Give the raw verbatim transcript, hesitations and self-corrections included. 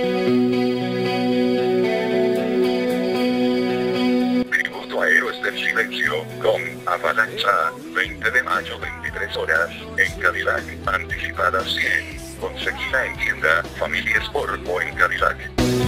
Tributo a Héroes del Silencio, con Avalancha, veinte de mayo veintitrés horas, en Cadillac, anticipada cien. Conseguida en tienda, Familia Sport o en Cadillac.